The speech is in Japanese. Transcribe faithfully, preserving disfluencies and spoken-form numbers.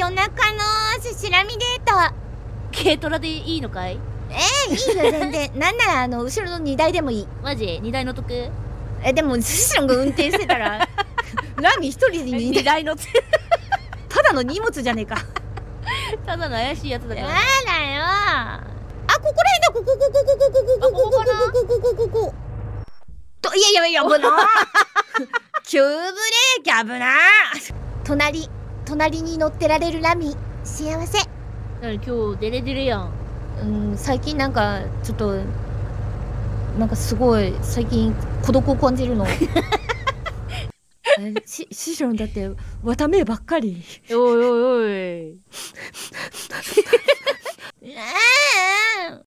夜中のせしらみデート。 軽トラでいいのかい？ えー、いいよ全然。なんならあの後ろの荷台でもいい。 マジ？荷台乗っとく？ え、でも寿司ロンが運転してたらラミ一人で荷荷台乗ってただの荷物じゃねえか。 ただの怪しいやつだから。 やだよ。あ、ここら辺だ。こここここここここここここここここと、いやいやいや、危な急ブレーキ危な。隣隣に乗ってられるラミ幸せ。 今日デレデレやん。 うん、最近なんかちょっとなんかすごい最近孤独を感じるの。し師匠だって綿目ばっかり。 おいおいおい。 ねえ